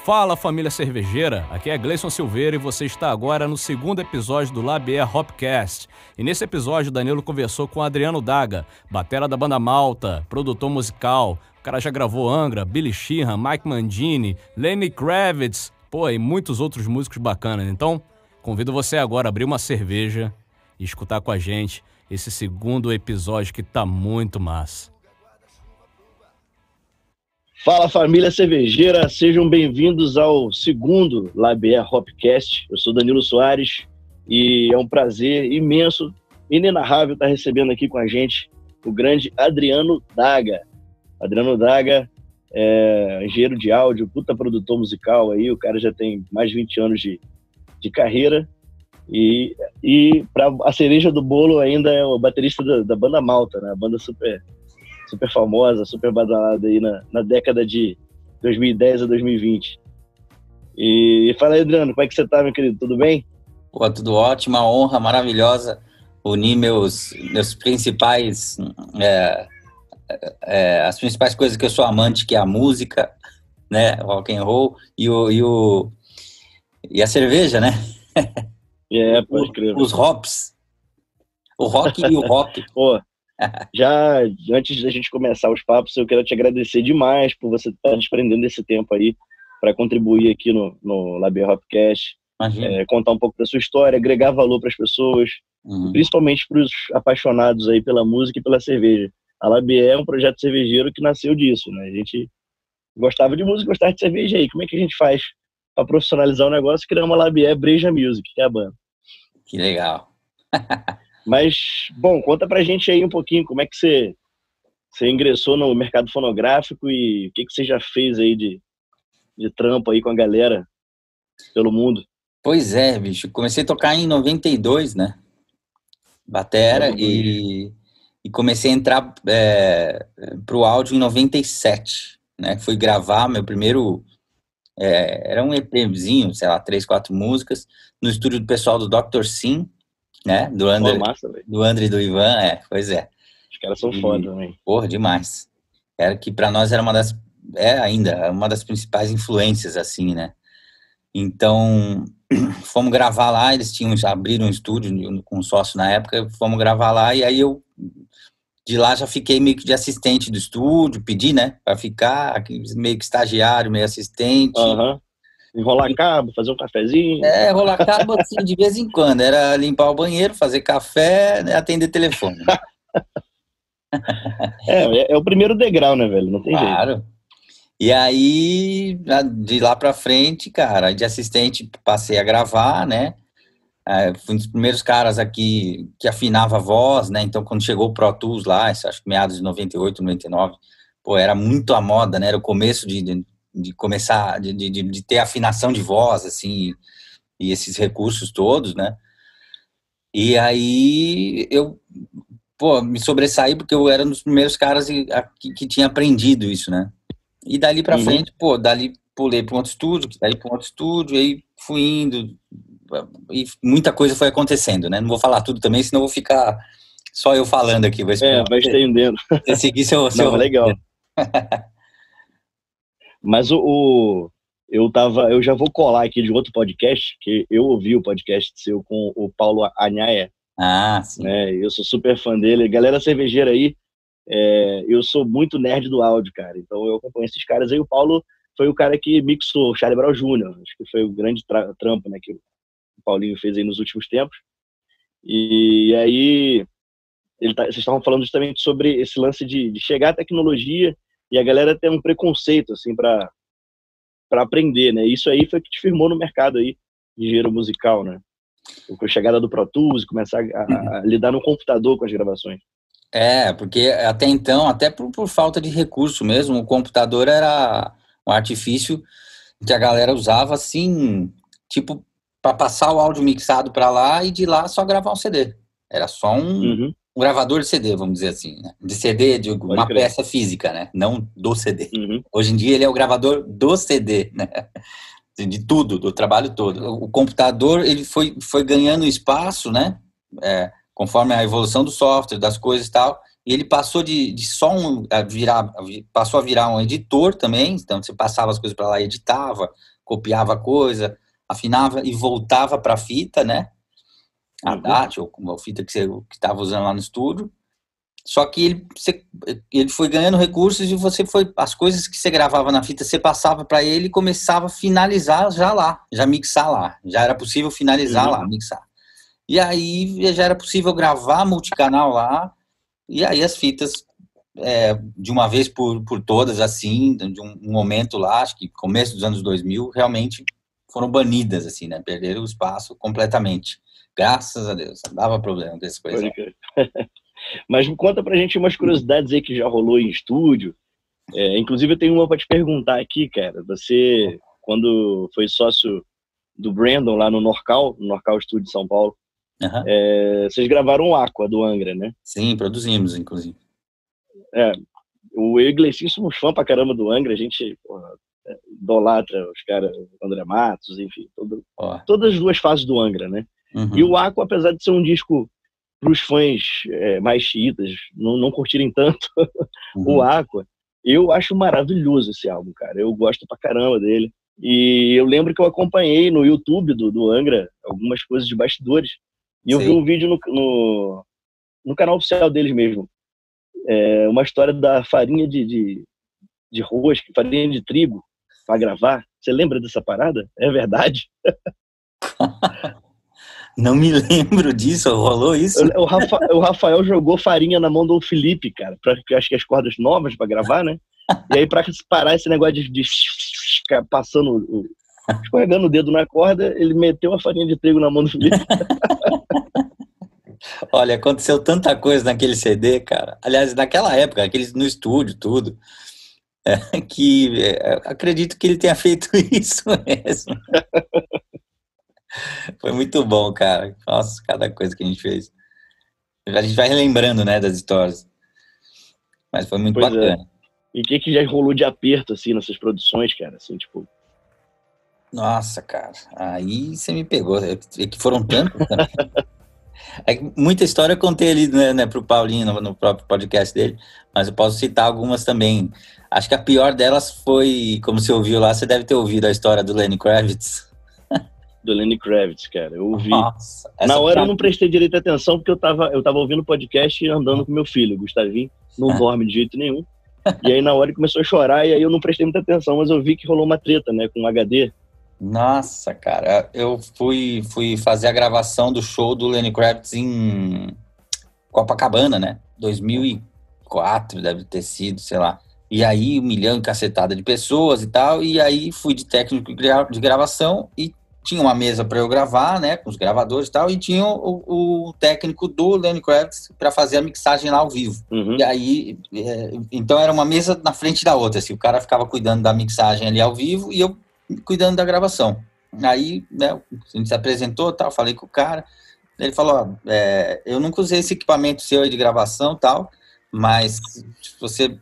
Fala, família cervejeira, aqui é Gleison Silveira e você está agora no segundo episódio do Labier Hopcast. E nesse episódio, Danilo conversou com Adriano Daga, batera da banda Malta, produtor musical. O cara já gravou Angra, Billy Sheehan, Mike Mangini, Lenny Kravitz, e muitos outros músicos bacanas. Então, convido você agora a abrir uma cerveja e escutar com a gente esse segundo episódio que tá muito massa. Fala, família cervejeira, sejam bem-vindos ao segundo Labier Hopcast. Eu sou Danilo Soares e é um prazer imenso, inenarrável estar recebendo aqui com a gente o grande Adriano Daga. Adriano Daga é engenheiro de áudio, puta produtor musical aí, o cara já tem mais de 20 anos de carreira e para a cereja do bolo ainda é o baterista da banda Malta, né? A banda super famosa, super badalada aí na década de 2010 a 2020. E fala aí, Adriano, como é que você tá, meu querido? Tudo bem? Pô, tudo ótimo, uma honra maravilhosa unir meus principais as principais coisas que eu sou amante, que é a música, né, rock and roll e a cerveja, né? Pode crer. Os hops. O rock e o rock. Pô, já antes da gente começar os papos, eu quero te agradecer demais por você estar desprendendo esse tempo aí para contribuir aqui no Labier Hopcast, contar um pouco da sua história, agregar valor para as pessoas, principalmente para os apaixonados aí pela música e pela cerveja. A Labier é um projeto cervejeiro que nasceu disso, né? A gente gostava de música, gostava de cerveja aí. Como é que a gente faz para profissionalizar o negócio e criar uma Labier Breja Music, que é a banda? Que legal. Mas, bom, conta pra gente aí um pouquinho como é que você ingressou no mercado fonográfico e o que você já fez aí de trampo aí com a galera pelo mundo. Pois é, bicho. Comecei a tocar em 92, né? Batera e comecei a entrar pro áudio em 97, né? Fui gravar meu primeiro... era um EPzinho, sei lá, 3, 4 músicas, no estúdio do pessoal do Dr. Sim, né? Do André e do Ivan, pois é. Os caras são foda também. Porra, demais. Era que pra nós era ainda uma das principais influências, assim, né? Então, fomos gravar lá, eles abriram um estúdio com um sócio na época, fomos gravar lá, e aí eu, de lá, já fiquei meio que de assistente do estúdio, pedi, né? Pra ficar meio que estagiário, meio assistente. Enrolar cabo, fazer um cafezinho. Rolar cabo, assim, de vez em quando. Era limpar o banheiro, fazer café, né, atender telefone. É o primeiro degrau, né, velho? Não tem jeito. Claro. E aí, de lá pra frente, cara, de assistente passei a gravar, né? Fui um dos primeiros caras aqui que afinava a voz, né? Então, quando chegou o Pro Tools lá, acho que meados de 98, 99, era muito a moda, né? Era o começo de começar, de ter afinação de voz, assim, e esses recursos todos, né? E aí eu, me sobressaí porque eu era um dos primeiros caras que tinha aprendido isso, né? E dali pra frente, dali pulei para um outro estúdio, aí fui indo, e muita coisa foi acontecendo, né? Não vou falar tudo também, senão vou ficar só eu falando aqui. Vai estendendo. Você seguir seu... Não, legal. Mas eu já vou colar aqui de outro podcast, que eu ouvi o podcast seu com o Paulo Anhaia. Sim. Eu sou super fã dele. Galera cervejeira aí, eu sou muito nerd do áudio, cara. Então eu acompanho esses caras aí. O Paulo foi o cara que mixou o Charlie Brown Jr., acho que foi o grande trampo, né, que o Paulinho fez aí nos últimos tempos. E aí, vocês estavam falando justamente sobre esse lance de chegar à tecnologia e a galera tem um preconceito, assim, para aprender, né? Isso aí foi o que te firmou no mercado aí de engenheiro musical, né? Com a chegada do Pro Tools, começar a lidar no computador com as gravações. Porque até então, até por falta de recurso mesmo, o computador era um artifício que a galera usava, assim, tipo, para passar o áudio mixado para lá e de lá só gravar um CD. Era só um gravador de CD, vamos dizer assim, né? De CD, uma peça física, né? Não do CD. Hoje em dia ele é o gravador do CD, né? De tudo, do trabalho todo. O computador, ele foi ganhando espaço, né? Conforme a evolução do software, das coisas e tal, e ele passou de só passou a virar um editor também, então você passava as coisas para lá e editava, copiava coisa, afinava e voltava para a fita, né? A DAT, ou a fita que você estava usando lá no estúdio. Só que ele foi ganhando recursos e as coisas que você gravava na fita, você passava para ele e começava a finalizar já mixar lá. Já era possível finalizar lá, mixar. E aí já era possível gravar multicanal lá, e aí as fitas, de uma vez por todas, assim, de um momento lá, acho que começo dos anos 2000, realmente foram banidas, assim, né? Perderam o espaço completamente. Graças a Deus, não dava problema dessas coisas. Mas conta pra gente umas curiosidades aí que já rolou em estúdio. Inclusive eu tenho uma pra te perguntar aqui, cara. Você, quando foi sócio do Brandon lá no Norcal Estúdio de São Paulo, vocês gravaram o Aqua do Angra, né? Sim, produzimos, inclusive. Eu e o Gleicinho somos fã pra caramba do Angra, a gente idolatra os caras, André Matos, enfim, todas as duas fases do Angra, né? E o Aqua, apesar de ser um disco para os fãs mais xiitas não curtirem tanto o Aqua, eu acho maravilhoso esse álbum, cara. Eu gosto pra caramba dele. E eu lembro que eu acompanhei no YouTube do Angra algumas coisas de bastidores. E eu vi um vídeo no canal oficial deles mesmo. Uma história da farinha de rosca, farinha de trigo para gravar. Você lembra dessa parada? É verdade? Não me lembro disso, rolou isso? O Rafael jogou farinha na mão do Felipe, cara, porque acho que as cordas novas para gravar, né? E aí, para parar esse negócio de ficar passando, escorregando o dedo na corda, ele meteu a farinha de trigo na mão do Felipe. Olha, aconteceu tanta coisa naquele CD, cara. Aliás, naquela época, no estúdio, tudo, que acredito que ele tenha feito isso mesmo. Foi muito bom, cara. Nossa, cada coisa que a gente fez. A gente vai relembrando, né, das histórias. Mas foi muito bacana. E o que já rolou de aperto, assim, nessas produções, cara? Assim, tipo... Nossa, cara. Aí você me pegou. É que foram tantos também. Muita história eu contei ali, né, pro Paulinho, no próprio podcast dele. Mas eu posso citar algumas também. Acho que a pior delas foi, como você ouviu lá, você deve ter ouvido a história do Lenny Kravitz. Do Lenny Kravitz, cara, eu ouvi. Nossa, na hora eu não prestei direito atenção porque eu tava ouvindo o podcast e andando com meu filho, o Gustavinho, não dorme de jeito nenhum. E aí na hora ele começou a chorar e aí eu não prestei muita atenção, mas eu vi que rolou uma treta, né, com um HD. Nossa, cara, eu fui fazer a gravação do show do Lenny Kravitz em Copacabana, né, 2004 deve ter sido, sei lá. E aí 1 milhão e cacetada de pessoas e tal, e aí fui de técnico de gravação e tinha uma mesa para eu gravar, né, com os gravadores e tal, e tinha o técnico do Lenny Kravitz para fazer a mixagem lá ao vivo. E aí, então era uma mesa na frente da outra, assim, o cara ficava cuidando da mixagem ali ao vivo e eu cuidando da gravação. Aí, né, a gente se apresentou, tal, falei com o cara, ele falou, eu nunca usei esse equipamento seu aí de gravação, tal, mas se você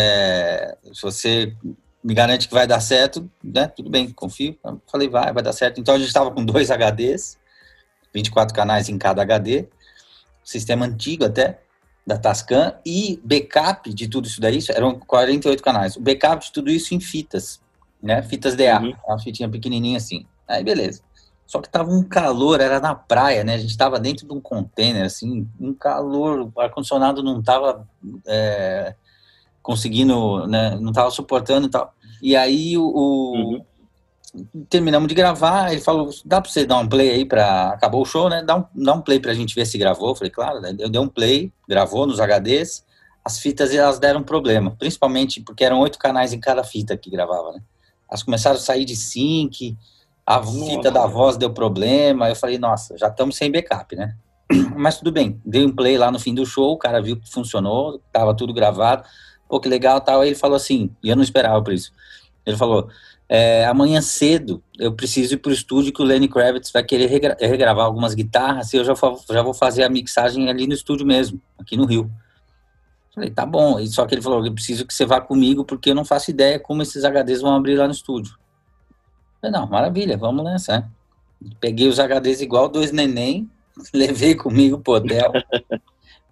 me garante que vai dar certo, né? Tudo bem, confio. Eu falei, vai dar certo. Então a gente estava com 2 HDs, 24 canais em cada HD, sistema antigo até, da Tascam, e backup de tudo isso daí, eram 48 canais. O backup de tudo isso em fitas, né? Fitas DA, uma fitinha pequenininha assim. Aí beleza. Só que tava um calor, era na praia, né? A gente tava dentro de um container, assim, um calor, o ar-condicionado não tava... conseguindo, né, não tava suportando e tal. E aí terminamos de gravar, ele falou, dá pra você dar um play aí acabou o show, né, dá um play pra gente ver se gravou. Eu falei, claro, eu dei um play, gravou nos HDs, as fitas elas deram problema, principalmente porque eram 8 canais em cada fita que gravava, né. Elas começaram a sair de sync, a fita da voz deu problema, eu falei, nossa, já estamos sem backup, né. Mas tudo bem, dei um play lá no fim do show, o cara viu que funcionou, tava tudo gravado, pô, que legal, tal. Aí ele falou assim, e eu não esperava por isso, ele falou, amanhã cedo eu preciso ir pro estúdio que o Lenny Kravitz vai querer regravar algumas guitarras e eu já vou fazer a mixagem ali no estúdio mesmo, aqui no Rio. Falei, tá bom, e só que ele falou, eu preciso que você vá comigo porque eu não faço ideia como esses HDs vão abrir lá no estúdio. Falei, não, maravilha, vamos nessa, né? Peguei os HDs igual 2 neném, levei comigo pro hotel,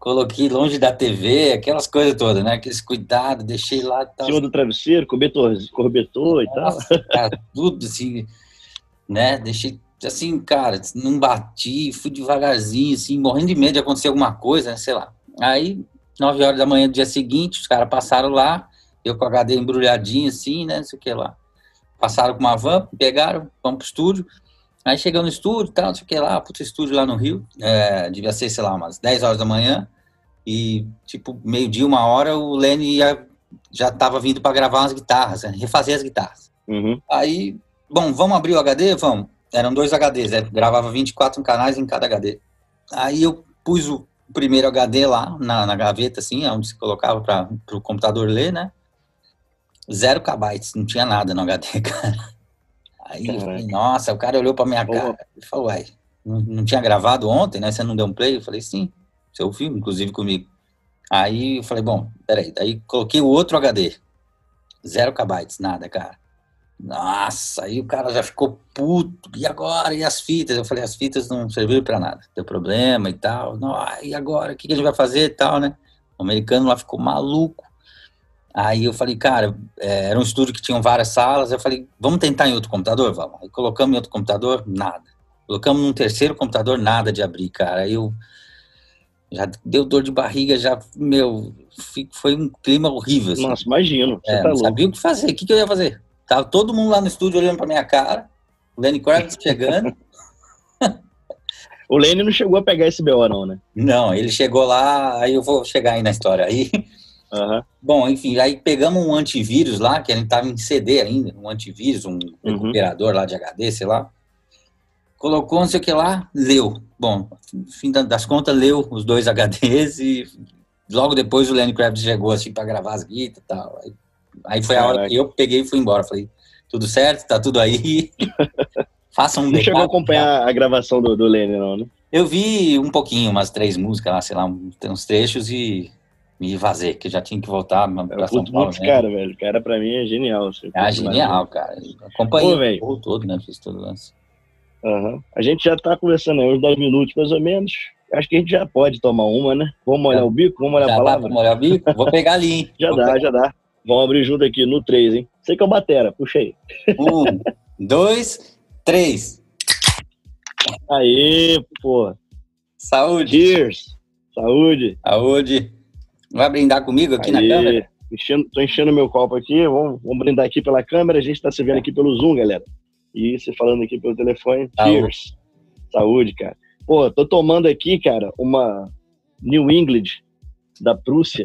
coloquei longe da TV, aquelas coisas todas, né? Aqueles cuidados, deixei lá. Em cima do travesseiro, cobertor e tal. Cara, tudo assim, né? Deixei assim, cara, não bati, fui devagarzinho, assim, morrendo de medo de acontecer alguma coisa, né? Sei lá. Aí, 9 horas da manhã do dia seguinte, os caras passaram lá, eu com o HD embrulhadinho, assim, né? Não sei o que lá. Passaram com uma van, pegaram, vamos pro estúdio. Aí chegamos no estúdio e tal, não sei o que lá, puto estúdio lá no Rio. Devia ser, sei lá, umas 10 horas da manhã. E, tipo, meio-dia, 1 hora, o Lenny já tava vindo para gravar umas guitarras, né? Refazer as guitarras. Uhum. Aí, bom, vamos abrir o HD? Vamos. Eram 2 HDs, gravava 24 canais em cada HD. Aí eu pus o primeiro HD lá na gaveta, assim, onde se colocava para o computador ler, né? 0 KB, não tinha nada no HD, cara. Aí eu falei, nossa, o cara olhou pra minha cara e falou, uai, não tinha gravado ontem, né? Você não deu um play? Eu falei, sim, você ouviu, inclusive comigo. Aí eu falei, bom, peraí. Daí coloquei o outro HD. 0 KB, nada, cara. Nossa, aí o cara já ficou puto. E agora? E as fitas? Eu falei, as fitas não serviram pra nada. Deu problema e tal. Não, e agora? O que a gente vai fazer e tal, né? O americano lá ficou maluco. Aí eu falei, cara, era um estúdio que tinha várias salas, eu falei, vamos tentar em outro computador? Vamos. Aí colocamos em outro computador, nada. Colocamos num terceiro computador, nada de abrir, cara. Aí eu já deu dor de barriga, já, foi um clima horrível. Assim. Nossa, imagino, você tá não louco. sabia o que fazer, o que eu ia fazer? Tava todo mundo lá no estúdio olhando pra minha cara, o Lenny Kravitz chegando. O Lenny não chegou a pegar esse BO não, né? Não, ele chegou lá, aí eu vou chegar aí na história aí. Uhum. Bom, enfim, aí pegamos um antivírus lá, que a gente tava em CD ainda, um antivírus, um recuperador lá de HD, sei lá. Colocou não sei o que lá, leu. Bom, no fim das contas, leu os 2 HDs e logo depois o Lenny Kravitz chegou assim pra gravar as guitas e tal. Aí foi a hora que eu peguei e fui embora. Falei, tudo certo, tá tudo aí. Faça um backup. Não chegou a acompanhar a gravação do Lenny não, né? Eu vi um pouquinho, umas 3 músicas lá, sei lá, uns trechos e me vazei, que eu já tinha que voltar pra São Paulo. Muito cara, velho. O cara, pra mim, é genial. Assim, genial, cara. Acompanhei o todo, né? Fiz todo o lance. Uhum. A gente já tá conversando aí uns 10 minutos, mais ou menos. Acho que a gente já pode tomar uma, né? Vamos molhar o bico? Vamos molhar a palavra? Vamos molhar o bico? Vou pegar ali, hein? Já dá. Vamos abrir junto aqui no 3, hein? Sei que é o batera, puxa aí. 1, 2, 3. Aê, pô. Saúde. Cheers. Saúde. Saúde. Vai brindar comigo aqui na câmera? Tô enchendo meu copo aqui. Vamos brindar aqui pela câmera. A gente tá se vendo aqui pelo Zoom, galera. E você falando aqui pelo telefone. Cheers. Saúde, cara. Pô, tô tomando aqui, cara, uma New England da Prússia.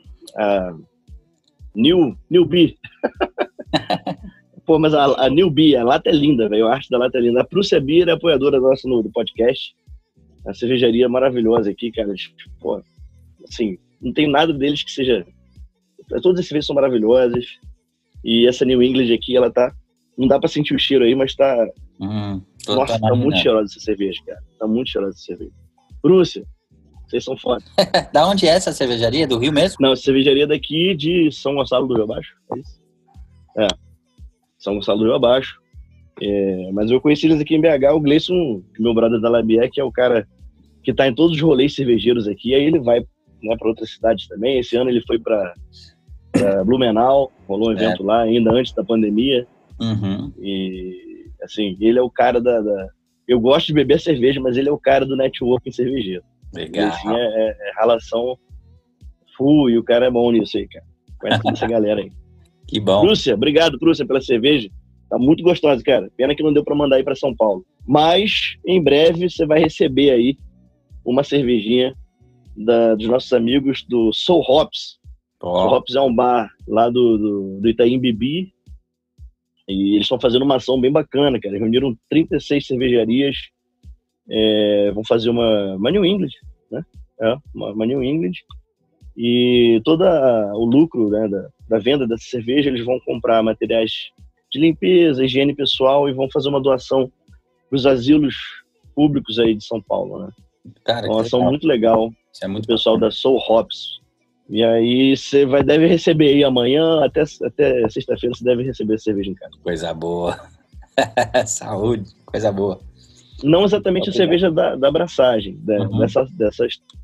New Bee. Pô, mas a New Bee, a lata é linda, velho. A arte da lata é linda. A Prússia Beer é apoiadora nossa do podcast. A cervejaria maravilhosa aqui, cara. Pô, assim, não tem nada deles que seja... Todas as cervejas são maravilhosas. E essa New England aqui, ela tá... Não dá pra sentir o cheiro aí, mas tá... Nossa, tá muito cheirosa essa cerveja, cara. Tá muito cheirosa essa cerveja. Prússia, vocês são foda. Da onde é essa cervejaria? Do Rio mesmo? Não, cervejaria daqui de São Gonçalo do Rio Abaixo. É isso? São Gonçalo do Rio Abaixo. Mas eu conheci eles aqui em BH, o Gleison, meu brother da Labier, que é o cara que tá em todos os rolês cervejeiros aqui. Aí ele vai, né, para outras cidades também. Esse ano ele foi para Blumenau, rolou um evento lá, ainda antes da pandemia. Uhum. E, assim, ele é o cara Eu gosto de beber cerveja, mas ele é o cara do networking cervejeiro. Legal. Assim, é relação full, e o cara é bom nisso aí, cara. Conhece toda essa galera aí. Que bom. Prússia, obrigado, Prússia, pela cerveja. Tá muito gostosa, cara. Pena que não deu pra mandar aí pra São Paulo. Mas, em breve, você vai receber aí uma cervejinha dos nossos amigos do Soul Hops. Soul Hops é um bar lá do Itaim Bibi. E eles estão fazendo uma ação bem bacana, cara. Reuniram 36 cervejarias. Vão fazer uma New England, né? Uma New England. E todo o lucro, né, da venda dessa cerveja, eles vão comprar materiais de limpeza, higiene pessoal e vão fazer uma doação para os asilos públicos aí de São Paulo, né? Cara, uma ação muito legal. Isso é muito o pessoal da Soul Hops. E aí você deve receber aí amanhã, até sexta-feira você deve receber a cerveja em casa. Coisa boa. Saúde, coisa boa. Não exatamente a cerveja da abraçagem, dessas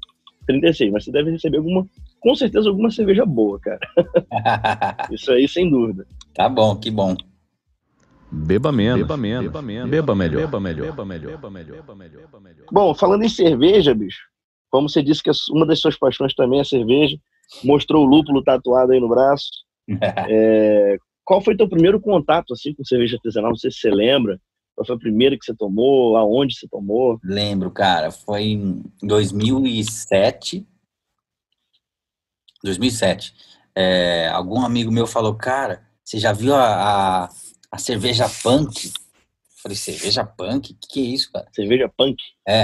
36, mas você deve receber com certeza alguma cerveja boa, cara. Isso aí, sem dúvida. Tá bom, que bom. Beba menos, beba melhor. Bom, falando em cerveja, bicho, como você disse que uma das suas paixões também é cerveja, mostrou o lúpulo tatuado aí no braço. Qual foi teu primeiro contato assim com cerveja artesanal? Não sei se você lembra. Qual foi a primeira que você tomou? Aonde você tomou? Lembro, cara. Foi em 2007. 2007. Algum amigo meu falou, cara, você já viu a cerveja punk? Eu falei, cerveja punk? O que é isso, cara? Cerveja punk?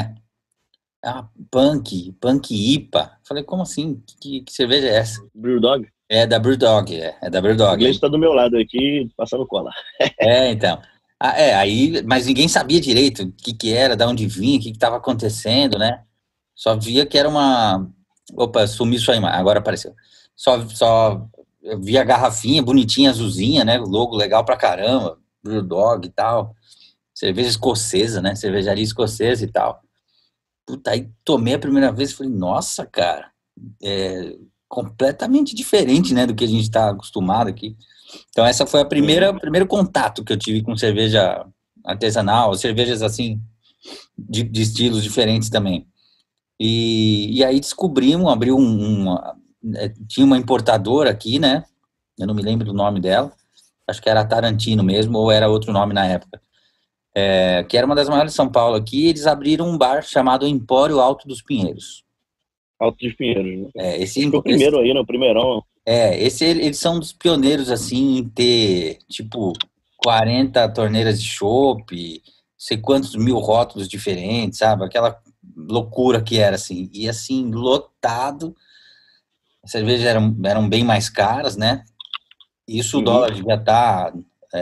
Punk IPA. Eu falei, como assim? Que cerveja é essa? Brewdog? É da Brewdog, é da Brewdog. O inglês está do meu lado aqui, passando cola. Então. Aí, mas ninguém sabia direito o que era, de onde vinha, o que estava acontecendo, né? Só via que era uma... Opa, sumiu isso aí, agora apareceu. Só eu via a garrafinha bonitinha, azulzinha, né? Logo legal pra caramba, Brewdog e tal. Cerveja escocesa, né? Cervejaria escocesa e tal. Puta, aí tomei a primeira vez e falei, nossa, cara, completamente diferente, né, do que a gente tá acostumado aqui. Então essa foi o primeiro contato que eu tive com cerveja artesanal, cervejas assim, de estilos diferentes também. E aí abriu tinha uma importadora aqui, né, eu não me lembro do nome dela, acho que era Tarantino mesmo, ou era outro nome na época, que era uma das maiores de São Paulo aqui. Eles abriram um bar chamado Empório Alto dos Pinheiros. Alto dos Pinheiros, né? Esse foi o primeiro aí, né, o primeirão. Eles são dos pioneiros, assim, em ter, tipo, 40 torneiras de chopp, sei quantos mil rótulos diferentes, sabe? Aquela loucura que era, assim. E, assim, lotado. As cervejas eram bem mais caras, né? Isso o dólar devia estar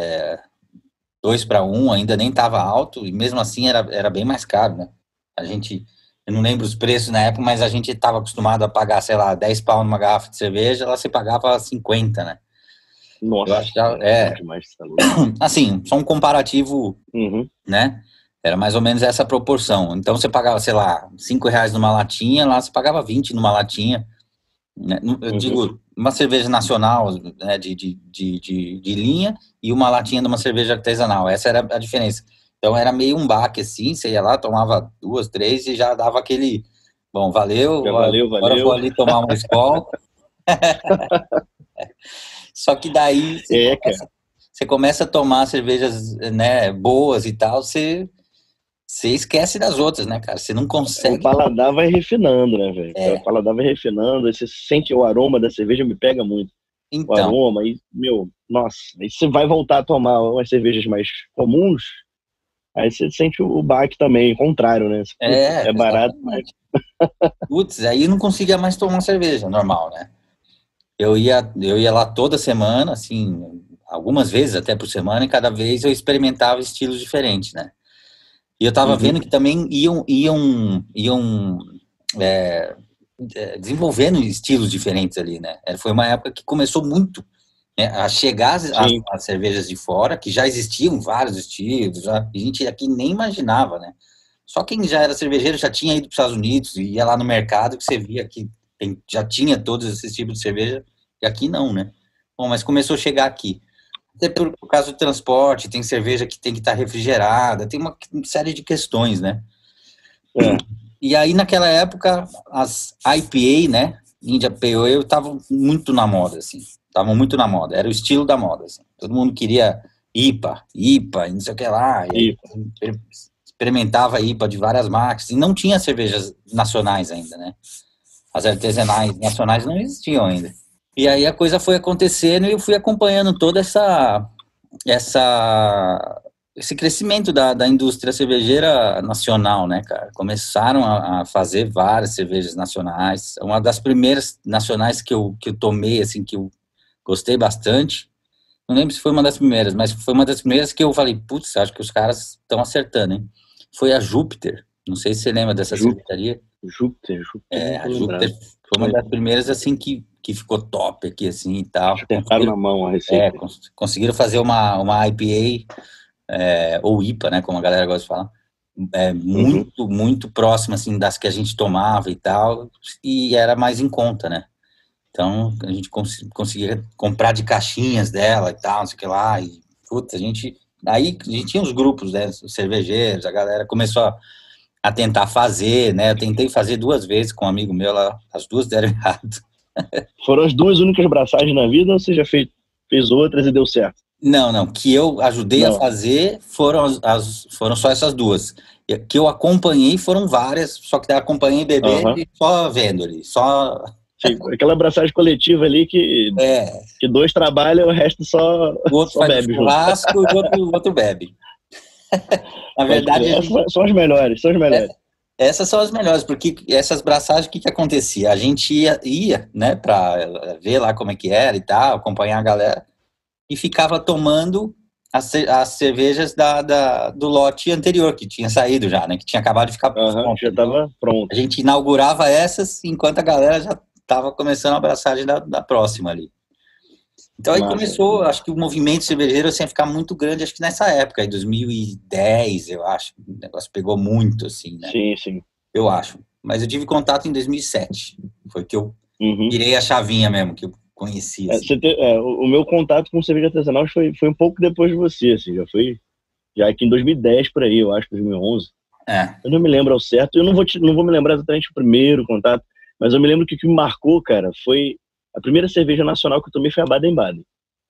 2 para 1, ainda nem estava alto, e mesmo assim era bem mais caro, né? Eu não lembro os preços na época, mas a gente estava acostumado a pagar, sei lá, 10 pau numa garrafa de cerveja, lá você pagava 50, né? Nossa, eu acho que demais, tá assim, só um comparativo, né? Era mais ou menos essa proporção. Então você pagava, sei lá, R$5 numa latinha, lá você pagava 20 numa latinha, né? Eu digo, uma cerveja nacional, né, de linha, e uma latinha de uma cerveja artesanal. Essa era a diferença. Então era meio um baque, assim, você ia lá, tomava 2, 3 e já dava aquele, bom, valeu, agora eu vou ali tomar uma Skol. Só que daí você começa a tomar cervejas, né, boas e tal, você esquece das outras, né, cara? Você não consegue... O paladar vai refinando, né, velho? O paladar vai refinando, aí você sente o aroma da cerveja, me pega muito. Então, o aroma, aí, nossa, aí você vai voltar a tomar umas cervejas mais comuns, aí você sente o baque também, o contrário, né? É barato, mas... Putz, aí eu não conseguia mais tomar cerveja normal, né? Eu ia lá toda semana, assim, algumas vezes até por semana, e cada vez eu experimentava estilos diferentes, né? E eu tava vendo que também iam desenvolvendo estilos diferentes ali, né? Foi uma época que começou muito, né, a chegar as cervejas de fora, que já existiam vários estilos, a gente aqui nem imaginava, né? Só quem já era cervejeiro já tinha ido para os Estados Unidos, e ia lá no mercado que você via que já tinha todos esses tipos de cerveja, e aqui não, né? Bom, mas começou a chegar aqui. Até por causa do transporte, tem cerveja que tem que estar refrigerada, tem uma série de questões, né? E aí, naquela época, as IPA, né, India Pale Ale, estavam muito na moda, assim. Estavam muito na moda, era o estilo da moda, assim. Todo mundo queria IPA, e não sei o que lá. E aí, experimentava IPA de várias marcas, e não tinha cervejas nacionais ainda, né? As artesanais nacionais não existiam ainda. E aí a coisa foi acontecendo e eu fui acompanhando toda esse crescimento da indústria cervejeira nacional, né, cara? Começaram a fazer várias cervejas nacionais. Uma das primeiras nacionais que eu tomei, assim, que eu gostei bastante, não lembro se foi uma das primeiras, mas foi uma das primeiras que eu falei, putz, acho que os caras estão acertando, hein? Foi a Júpiter. Não sei se você lembra dessa cervejaria. Júpiter. A Júpiter foi uma das primeiras, assim, que ficou top aqui, assim, e tal. Apertaram na mão a receita. Conseguiram fazer uma IPA, ou IPA, né, como a galera gosta de falar, muito próxima, assim, das que a gente tomava e tal, e era mais em conta, né? Então, a gente conseguia comprar de caixinhas dela e tal, não sei o que lá, e, puta, aí a gente tinha os grupos, né, os cervejeiros, a galera começou a tentar fazer, né, eu tentei fazer 2 vezes com um amigo meu lá, as 2 deram errado. Foram as 2 únicas braçagens na vida ou você já fez outras e deu certo? Não, que eu ajudei a fazer foram só essas 2. Que eu acompanhei foram várias, só que eu acompanhei bebê e só vendo ali, só... Sim, aquela abraçagem coletiva ali que 2 trabalham, o resto só o outro só faz bebe churrasco e o outro bebe. Na verdade, são as melhores, essas são as melhores, porque essas braçagens, o que acontecia? A gente ia, né, para ver lá como é que era e tal, acompanhar a galera, e ficava tomando as cervejas do lote anterior, que tinha saído já, né, que tinha acabado de ficar pronto. Já estava pronto. A gente inaugurava essas, enquanto a galera já estava começando a abraçagem da próxima ali. Então aí começou, acho que o movimento cervejeiro assim, a ficar muito grande, acho que nessa época, em 2010, eu acho, o negócio pegou muito, assim, né? Sim. Eu acho. Mas eu tive contato em 2007, foi que eu virei a chavinha mesmo, que eu conheci. Assim. O meu contato com cerveja artesanal foi um pouco depois de você, assim, já aqui em 2010, por aí, eu acho, 2011. Eu não me lembro ao certo, eu não vou me lembrar exatamente o primeiro contato, mas eu me lembro que o que me marcou, cara, foi a primeira cerveja nacional que eu tomei foi a Baden-Baden.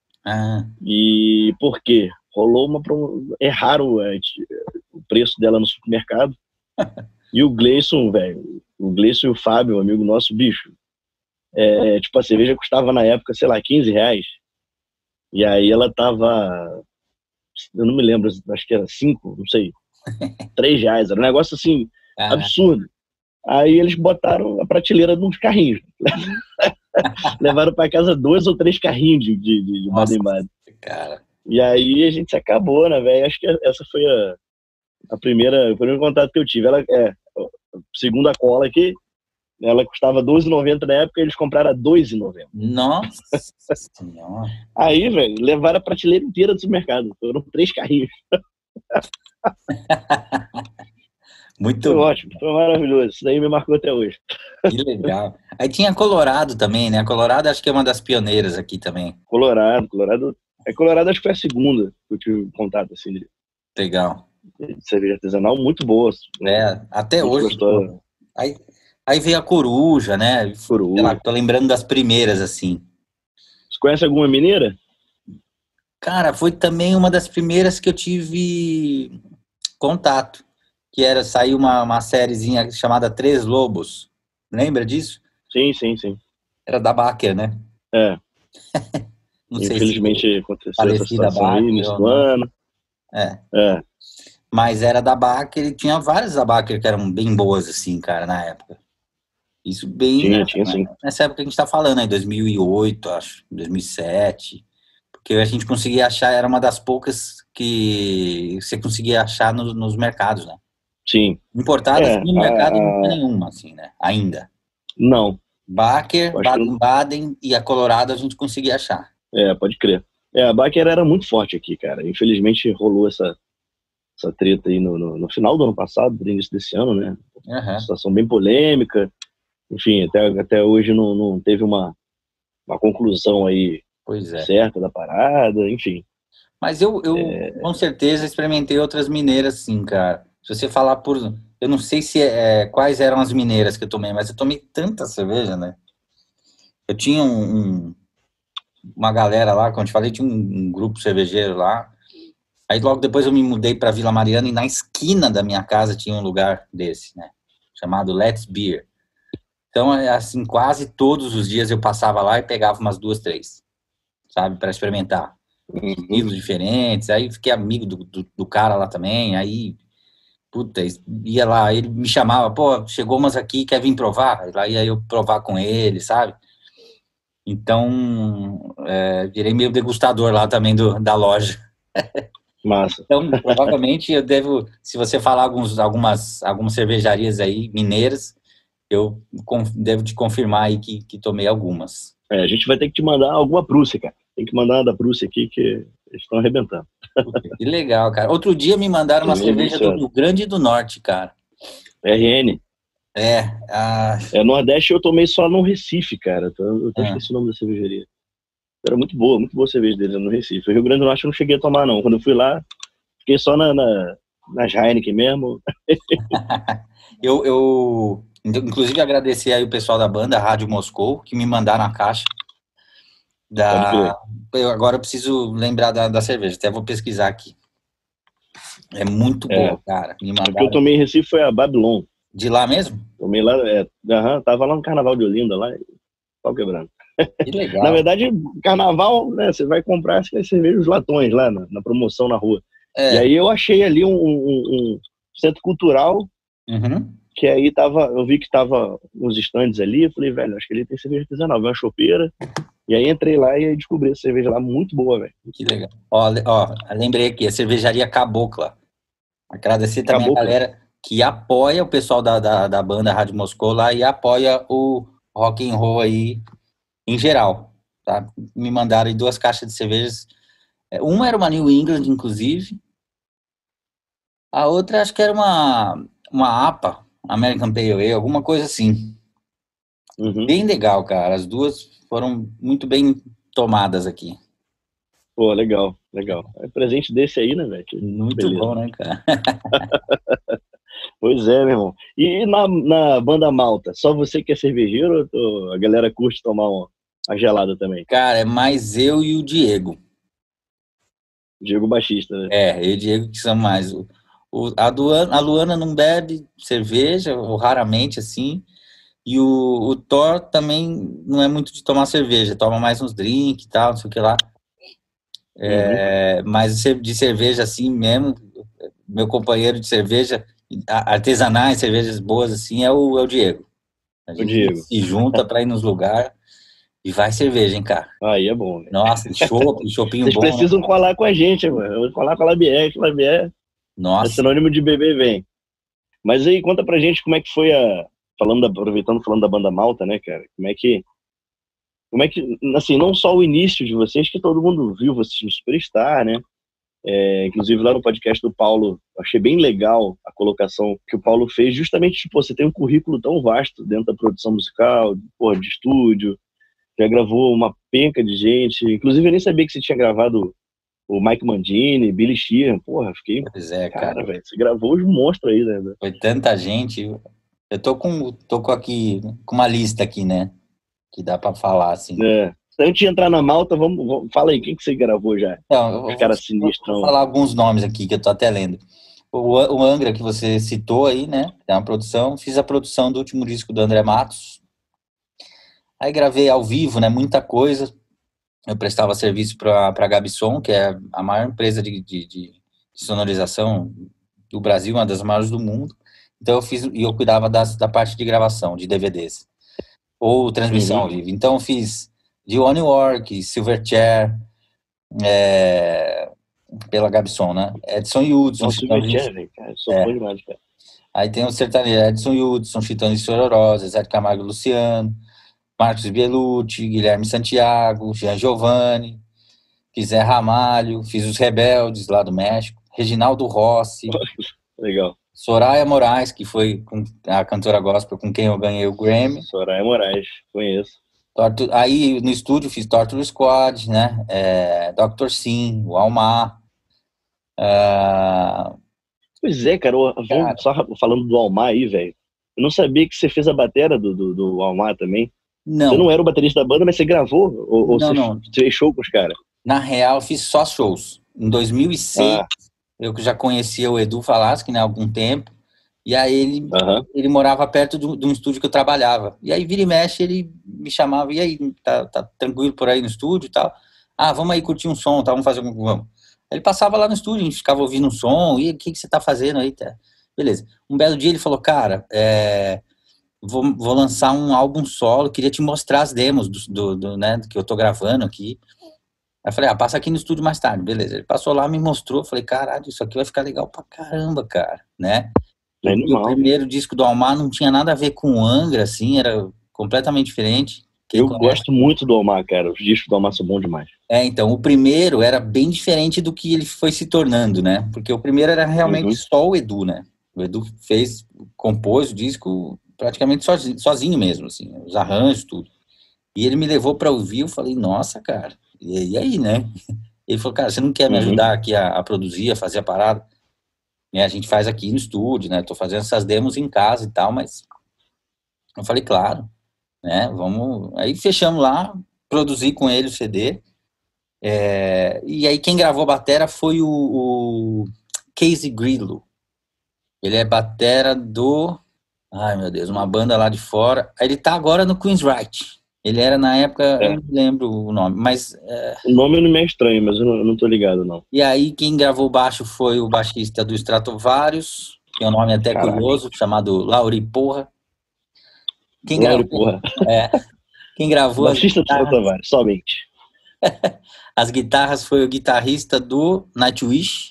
E por quê? Rolou erraram o preço dela no supermercado. E o Gleison, velho, e o Fábio, amigo nosso, bicho, tipo, a cerveja custava na época, sei lá, R$15. E aí ela tava, eu não me lembro, acho que era 5, não sei, R$3. Era um negócio assim, absurdo. Aí eles botaram a prateleira nos carrinhos. Levaram para casa 2 ou 3 carrinhos de Baden-Baden. Cara. E aí a gente se acabou, né, velho? Acho que essa foi o primeiro contato que eu tive. Ela segundo a cola aqui, ela custava R$12,90 na época, eles compraram a R$2,90. Nossa Senhora. Aí, velho, levaram a prateleira inteira do supermercado. Foram 3 carrinhos. Muito foi ótimo, foi maravilhoso. Isso daí me marcou até hoje. Que legal. Aí tinha Colorado também, né? Colorado acho que é uma das pioneiras aqui também. Colorado acho que foi a segunda que eu tive contato, assim, legal. De cerveja artesanal, muito boa. Até hoje. Aí veio a Coruja, né? Coruja. Sei lá, tô lembrando das primeiras, assim. Você conhece alguma mineira? Cara, foi também uma das primeiras que eu tive contato. Que saiu uma sériezinha chamada Três Lobos. Lembra disso? Sim. Era da Baker, né? Não Infelizmente sei se aconteceu essa situação aí nesse ano. Mas era da Baker e tinha várias da Baker que eram bem boas, assim, cara, na época. Isso bem... Tinha, sim. Nessa época que a gente tá falando, em 2008, acho, 2007. Porque a gente conseguia achar, era uma das poucas que você conseguia achar nos mercados, né? Sim. Importadas no mercado não tinha nenhuma, assim, né? Ainda. Não. Baker, Baden-Baden e a Colorado a gente conseguia achar. Pode crer. A Baker era muito forte aqui, cara. Infelizmente rolou essa treta aí no final do ano passado, no início desse ano, né? Uma situação bem polêmica. Enfim, até hoje não teve uma conclusão aí certa da parada, enfim. Mas eu com certeza experimentei outras mineiras, sim, cara. Se você falar eu não sei quais eram as mineiras que eu tomei, mas eu tomei tanta cerveja, né? Eu tinha uma galera lá, como eu te falei, tinha um grupo cervejeiro lá. Aí logo depois eu me mudei para Vila Mariana e na esquina da minha casa tinha um lugar desse, né? Chamado Let's Beer. Então, assim, quase todos os dias eu passava lá e pegava umas 2, 3, sabe? Para experimentar. Estilos diferentes. Aí fiquei amigo do cara lá também. Aí... Puta, ia lá, ele me chamava, chegou umas aqui, quer vir provar? Lá ia eu provar com ele, sabe? Então, virei meio degustador lá também da loja. Massa. Então, provavelmente eu se você falar algumas cervejarias aí, mineiras, eu devo te confirmar aí que tomei algumas. A gente vai ter que te mandar alguma Prússia, cara. Tem que mandar uma da Prússia aqui, que Eles estão arrebentando. Que legal, cara. Outro dia me mandaram uma cerveja do Rio Grande do Norte, cara. RN. É, Nordeste eu tomei só no Recife, cara. Eu até esqueci o nome da cervejaria. Era muito boa a cerveja deles no Recife. O Rio Grande do Norte eu não cheguei a tomar, não. Quando eu fui lá, fiquei só nas Heineken mesmo. eu inclusive agradecer aí o pessoal da banda, a Rádio Moscou, que me mandaram a caixa. Agora eu preciso lembrar da cerveja, até vou pesquisar aqui. É muito boa, cara. Me mandaram... O que eu tomei em Recife foi a Babylon. De lá mesmo? Tomei lá, tava lá no Carnaval de Olinda, lá, pau quebrando. Que legal. Na verdade, Carnaval, né, você vai comprar as cervejas, os latões lá na promoção na rua. E aí eu achei ali um centro cultural, que aí eu vi que tava uns estandes ali, eu falei, velho, acho que ele tem cerveja artesanal, vi uma chopeira, e aí entrei lá e descobri essa cerveja lá, muito boa, velho. Que legal. Ó, lembrei aqui, a cervejaria Cabocla. Agradecer também a galera que apoia o pessoal da banda Rádio Moscou lá e apoia o rock and roll aí em geral, tá? Me mandaram aí 2 caixas de cervejas. Uma era uma New England, inclusive. A outra acho que era uma APA, American Pale Ale, alguma coisa assim. Bem legal, cara. As duas foram muito bem tomadas aqui. Pô, legal. É presente desse aí, né, velho? Muito beleza. Bom, né, cara? Pois é, meu irmão. E na banda Malta, só você que é cervejeiro ou a galera curte tomar uma gelada também? Cara, é mais eu e o Diego. Diego baixista, né? Eu e o Diego que são mais. A Luana não bebe cerveja, ou raramente, assim. E o Thor também não é muito de tomar cerveja, toma mais uns drinks e tal, não sei o que lá. Mas de cerveja assim mesmo, meu companheiro de cerveja, artesanais, cervejas boas assim, é o Diego. A gente se junta pra ir nos lugares e vai cerveja, hein, cara. Aí é bom, velho. Nossa, chopinho bom. Vocês precisam colar com a gente, mano. Eu vou colar com a Labier, Nossa. É sinônimo de beber, vem. Mas aí, conta pra gente como é que foi aproveitando, falando da banda Malta, né, cara? Como é que, assim, não só o início de vocês, que todo mundo viu vocês no Superstar, né? Inclusive lá no podcast do Paulo, achei bem legal a colocação que o Paulo fez, justamente, tipo, você tem um currículo tão vasto dentro da produção musical, de estúdio, já gravou uma penca de gente, inclusive eu nem sabia que você tinha gravado o Mike Mandini, Billy Sheehan, porra, fiquei... Pois é, cara. Velho, você gravou os monstros aí, né? Foi tanta gente, eu tô com uma lista aqui, né, que dá pra falar, assim. Antes de entrar na Malta, fala aí, quem que você gravou já? Então, os caras sinistros. Vou falar alguns nomes aqui que eu tô até lendo. O Angra, que você citou aí, né? É uma produção. Fiz a produção do último disco do André Matos. Aí gravei ao vivo, né? Muita coisa. Eu prestava serviço para a Gabson, que é a maior empresa de sonorização do Brasil, uma das maiores do mundo. Então eu cuidava da parte de gravação, de DVDs. Ou transmissão ao vivo. Então eu fiz Johnny Work, Silverchair, pela Gabson, né? Edson Hudson. Silverchair, velho, cara. Sou fã demais, cara. Aí tem o sertanejo Edson Hudson, Chitão de Sororosa, Zé de Camargo e Luciano, Marcos Bielucci, Guilherme Santiago, Jean Giovanni, fiz Zé Ramalho, fiz os Rebeldes lá do México, Reginaldo Rossi. Legal. Soraya Moraes, que foi a cantora gospel com quem eu ganhei o Grammy. Soraya Moraes, conheço. Aí no estúdio fiz Torture Squad, né? Dr. Sim, o Almar. Pois é, cara, só falando do Almar aí, velho. Eu não sabia que você fez a batera do Almar também. Não. Você não era o baterista da banda, mas você gravou? Ou não. Você fez show com os caras? Na real, eu fiz só shows. Em 2006, eu já conhecia o Edu Falaschi, né, há algum tempo. E aí ele morava perto de um estúdio que eu trabalhava. E aí, vira e mexe, ele me chamava. E aí, tá tranquilo por aí no estúdio e tal? Vamos aí curtir um som, tá? Vamos fazer vamos. Ele passava lá no estúdio, a gente ficava ouvindo um som. E o que você tá fazendo aí? Tá? Beleza. Um belo dia ele falou, cara, vou lançar um álbum solo, queria te mostrar as demos né, que eu tô gravando aqui. Aí eu falei, passa aqui no estúdio mais tarde, beleza. Ele passou lá, me mostrou, falei, caralho, isso aqui vai ficar legal pra caramba, cara, né? O primeiro disco do Almar não tinha nada a ver com o Angra, assim, era completamente diferente. Eu gosto muito do Almar, cara. Os discos do Almar são bons demais. Então, o primeiro era bem diferente do que ele foi se tornando, né? Porque o primeiro era realmente só o Edu, né? O Edu compôs o disco praticamente sozinho mesmo, assim, os arranjos, tudo. E ele me levou para ouvir, eu falei, nossa, cara, e aí, né? Ele falou, cara, você não quer me ajudar aqui a produzir, a fazer a parada? E a gente faz aqui no estúdio, né? Tô fazendo essas demos em casa e tal, mas... Eu falei, claro, né? Vamos... Aí fechamos lá, produzi com ele o CD. E aí quem gravou a batera foi o Casey Grillo. Ele é batera do... Ai, meu Deus, uma banda lá de fora. Ele tá agora no Queensryche. Ele era na época, eu não lembro o nome, mas... O nome não me é estranho, mas eu não tô ligado, não. E aí quem gravou o baixo foi o baixista do Stratovarius, que é um nome até curioso, chamado Lauri Porra. Quem gravou baixista do Stratovarius, somente. As guitarras foi o guitarrista do Nightwish.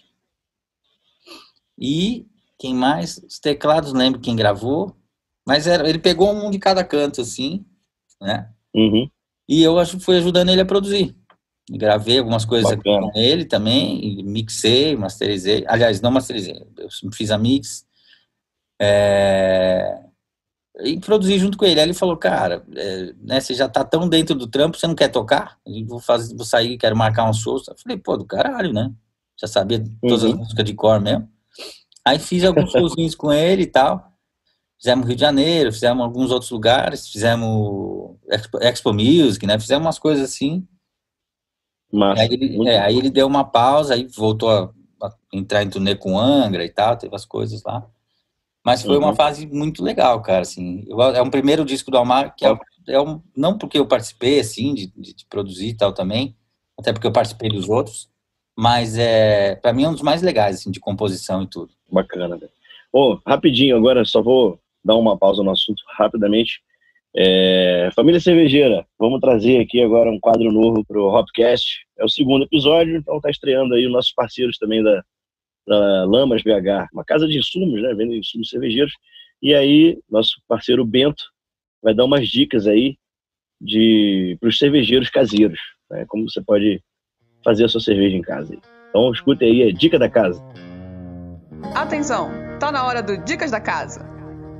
E quem mais? Os teclados, não lembro quem gravou. Mas ele pegou um de cada canto, assim, né? E eu fui ajudando ele a produzir. Gravei algumas coisas aqui com ele também, mixei, masterizei. Aliás, não masterizei, eu fiz a mix. E produzi junto com ele. Aí ele falou, cara, né, você já tá tão dentro do trampo, você não quer tocar? Vou sair, quero marcar uns shows. Eu falei, pô, do caralho, né? Já sabia todas as músicas de cor mesmo. Aí fiz alguns showzinhos com ele e tal. Fizemos Rio de Janeiro, fizemos alguns outros lugares, fizemos Expo Music, né? Fizemos umas coisas assim. Massa, aí ele deu uma pausa, aí voltou a entrar em turnê com Angra e tal, teve as coisas lá. Mas foi uma fase muito legal, cara, assim. É um primeiro disco do Almar, que não porque eu participei, assim, de produzir e tal também, até porque eu participei dos outros, mas pra mim é um dos mais legais, assim, de composição e tudo. Bacana, velho. Rapidinho, agora só vou dar uma pausa no assunto rapidamente. Família Cervejeira, vamos trazer aqui agora um quadro novo pro Hopcast. É o segundo episódio, então tá estreando aí os nossos parceiros também da Lamas BH, uma casa de insumos, né? Vendo insumos cervejeiros. E aí, nosso parceiro Bento vai dar umas dicas aí para os cervejeiros caseiros, né? Como você pode fazer a sua cerveja em casa. Então, escuta aí a dica da casa. Atenção, tá na hora do Dicas da Casa.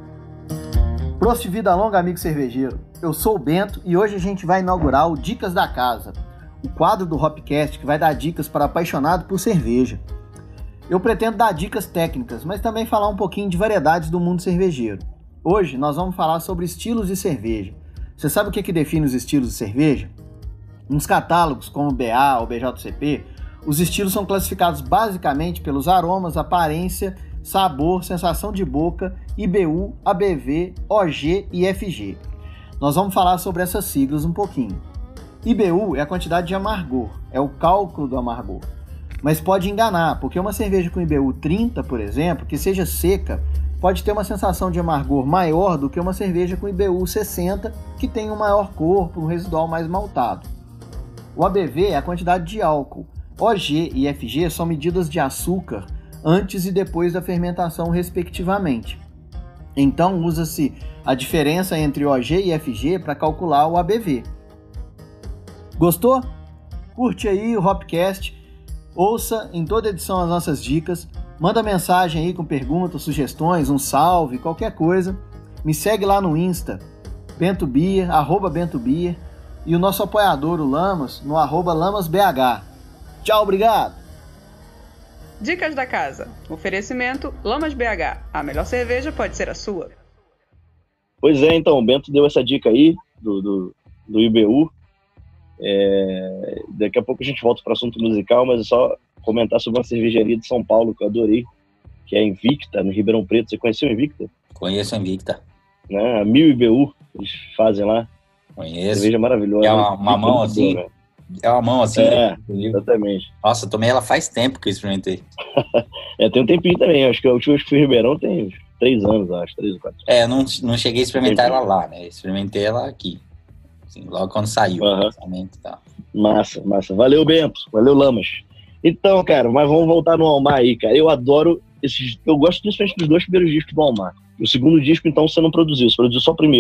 Prost de vida longa, amigo cervejeiro. Eu sou o Bento e hoje a gente vai inaugurar o Dicas da Casa, o quadro do Hopcast que vai dar dicas para apaixonado por cerveja. Eu pretendo dar dicas técnicas, mas também falar um pouquinho de variedades do mundo cervejeiro. Hoje nós vamos falar sobre estilos de cerveja. Você sabe o que define os estilos de cerveja? Nos catálogos como o BA ou BJCP, os estilos são classificados basicamente pelos aromas, aparência, sabor, sensação de boca, IBU, ABV, OG e FG. Nós vamos falar sobre essas siglas um pouquinho. IBU é a quantidade de amargor, é o cálculo do amargor. Mas pode enganar, porque uma cerveja com IBU 30, por exemplo, que seja seca, pode ter uma sensação de amargor maior do que uma cerveja com IBU 60, que tem um maior corpo, um residual mais maltado. O ABV é a quantidade de álcool. OG e FG são medidas de açúcar antes e depois da fermentação, respectivamente. Então, usa-se a diferença entre OG e FG para calcular o ABV. Gostou? Curte aí o Hopcast, ouça em toda edição as nossas dicas, manda mensagem aí com perguntas, sugestões, um salve, qualquer coisa. Me segue lá no Insta, BentoBeer, @BentoBeer, e o nosso apoiador, o Lamas, no @LamasBH. Tchau, obrigado! Dicas da Casa. Oferecimento Lamas BH. A melhor cerveja pode ser a sua. Pois é, então, o Bento deu essa dica aí do IBU. Daqui a pouco a gente volta para o assunto musical, mas é só comentar sobre uma cervejaria de São Paulo que eu adorei, que é a Invicta, no Ribeirão Preto. Você conheceu a Invicta? Conheço a Invicta. Né? A 1000 IBU eles fazem lá. Conheço. Cerveja maravilhosa. É uma mão assim? Boa, né? É uma mão assim? Exatamente. Nossa, eu tomei ela faz tempo que eu experimentei. Tem um tempinho também. Acho que a última vez que fui em Ribeirão tem uns 3 anos, acho. 3 ou 4. Eu não cheguei a experimentar ela lá, né? Experimentei ela aqui. Assim, logo quando saiu. Tá. Massa. Valeu, Bento. Valeu, Lamas. Então, cara, mas vamos voltar no Almar aí, cara. Eu adoro esses... Eu gosto principalmente dos 2 primeiros discos do Almar. O segundo disco, então, você não produziu. Você produziu só o primeiro.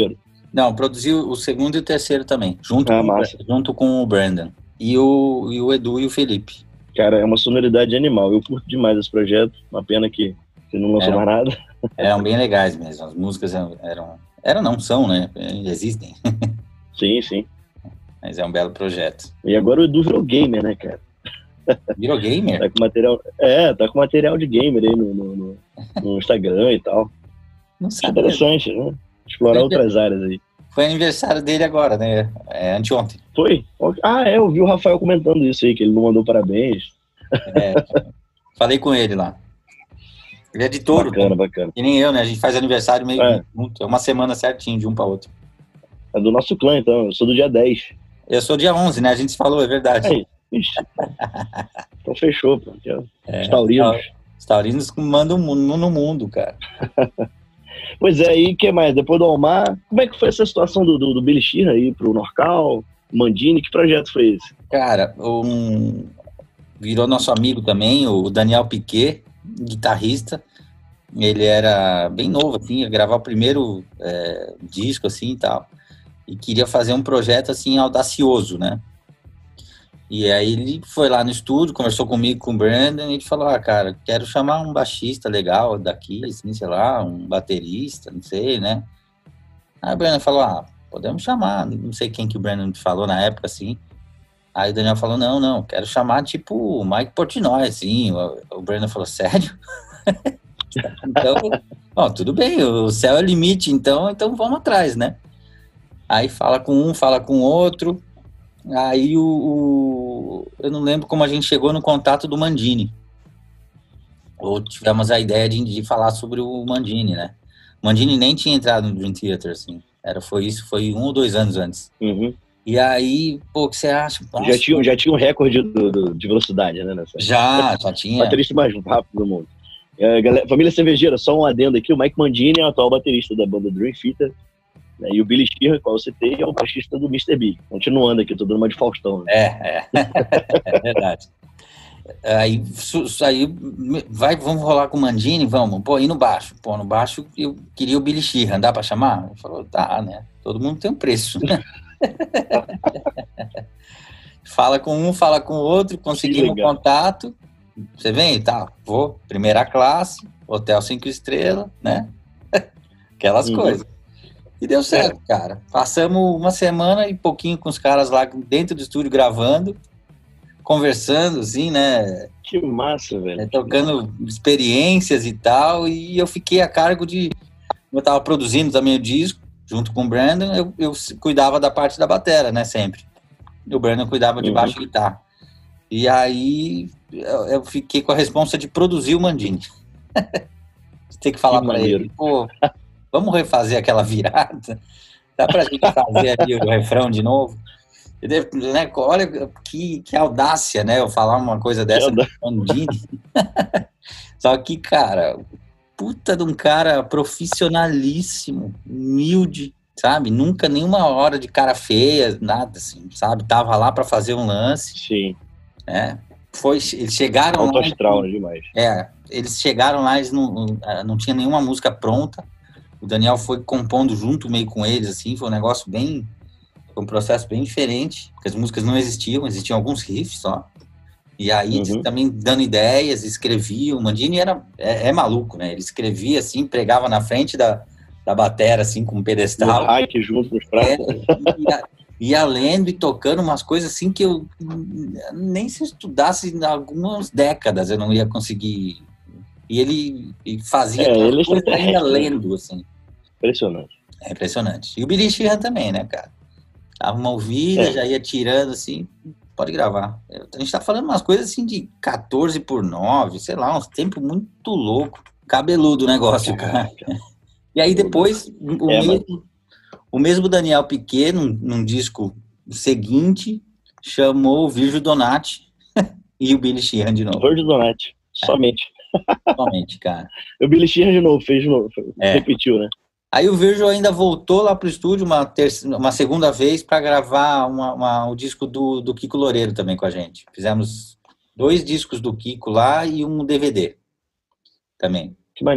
Não, produziu o segundo e o terceiro também, Massa. junto com o Brandon. E o Edu e o Felipe. Cara, é uma sonoridade animal. Eu curto demais esse projeto. Uma pena que não lançou mais nada. Eram bem legais mesmo. As músicas não são, né? Existem. Sim, sim. Mas é um belo projeto. E agora o Edu virou gamer, né, cara? Virou gamer? Tá com material de gamer aí no Instagram e tal. Não Acho sabia. interessante, né? Explorar outras áreas aí. Foi aniversário dele agora, né? Anteontem. Foi? Eu vi o Rafael comentando isso aí, que ele não mandou parabéns. Falei com ele lá. Ele é de touro. Bacana. E nem eu, né? A gente faz aniversário meio junto. É uma semana certinho, de um para outro. É do nosso clã, então. Eu sou do dia 10. Eu sou dia 11, né? A gente se falou, é verdade. Aí, então fechou, pô. Os taurinos. Os taurinos mandam no mundo, cara. Pois é, e o que mais? Depois do Almar, como é que foi essa situação do Billy Sheehan aí pro Norcal, Mandini? Que projeto foi esse? Cara, virou nosso amigo também, o Daniel Piquet, guitarrista. Ele era bem novo, assim, ia gravar o primeiro disco, assim, e tal. E queria fazer um projeto, assim, audacioso, né? E aí ele foi lá no estúdio, conversou comigo, com o Brandon, e ele falou, cara, quero chamar um baixista legal daqui, assim, sei lá, um baterista, não sei, né? Aí o Brandon falou, podemos chamar, não sei quem que o Brandon falou na época, assim. Aí o Daniel falou, não, quero chamar, tipo, o Mike Portnoy, assim. O Brandon falou, sério? Então, tudo bem, o céu é o limite, então vamos atrás, né? Aí fala com um, fala com outro. Aí eu não lembro como a gente chegou no contato do Mandini. Ou tivemos a ideia de falar sobre o Mandini, né? O Mandini nem tinha entrado no Dream Theater, assim. Foi 1 ou 2 anos antes. Uhum. E aí, o que você acha? Nossa, já tinha um recorde de velocidade, né? Já tinha. Baterista mais rápido do mundo. Família Cervejeira, só um adendo aqui. O Mike Mandini é o atual baterista da banda Dream Theater. Né, e o Billy Sheehan, qual eu citei, é o baixista do Mr. Big. Continuando aqui, tô dando uma de Faustão. Né? É verdade. Aí vamos rolar com o Mandini? Vamos. Pô, e no baixo? Pô, no baixo eu queria o Billy Sheehan, dá pra chamar? Ele falou, tá, né? Todo mundo tem um preço, né? Fala com um, fala com o outro, conseguimos um contato. Você vem? Tá, vou. Primeira classe, hotel 5 estrelas, né? Aquelas coisas. E deu certo, cara. Passamos uma semana e pouquinho com os caras lá dentro do estúdio gravando, conversando, assim, né? Que massa, velho. Trocando experiências e tal. E eu fiquei a cargo de... Eu tava produzindo também o disco, junto com o Brandon, eu cuidava da parte da batera, né? Sempre. E o Brandon cuidava de baixo e guitarra. E aí eu fiquei com a responsa de produzir o Mandini. Tem que falar pra ele, pô... Vamos refazer aquela virada? Dá pra gente fazer ali o refrão de novo? Né? Olha que audácia, né? Eu falar uma coisa dessa com o Mandini. Só que, cara, puta de um cara profissionalíssimo, humilde, sabe? Nunca nenhuma hora de cara feia, nada assim, sabe? Tava lá pra fazer um lance. Sim. Né? Eles chegaram lá... astral demais. Eles chegaram lá, eles não tinha nenhuma música pronta. O Daniel foi compondo junto meio com eles, assim, foi um negócio foi um processo bem diferente, porque as músicas não existiam alguns riffs só. E aí também dando ideias, escrevia. O Mandini é maluco, né? Ele escrevia assim, pregava na frente da batera, assim, com um pedestal. Hack junto nos pratos. Ia lendo e tocando umas coisas assim que eu nem se estudasse em algumas décadas eu não ia conseguir. E ele fazia ele coisa ainda lendo, assim. Impressionante. É impressionante. E o Billy Sheehan também, né, cara? Dava uma ouvida, já ia tirando, assim, pode gravar. A gente tá falando umas coisas, assim, de 14:9, sei lá, uns tempos muito louco. Cabeludo o negócio, cara. E aí depois, o mesmo Daniel Piquet, num disco seguinte, chamou o Virgil Donati e o Billy Sheehan de novo. Virgil Donati, somente. Somente, cara. O Billy Sheehan de novo, fez de novo, repetiu, né? Aí o Virgil ainda voltou lá pro estúdio uma segunda vez para gravar o disco do Kiko Loureiro também com a gente. Fizemos 2 discos do Kiko lá e um DVD também. Que maneiro.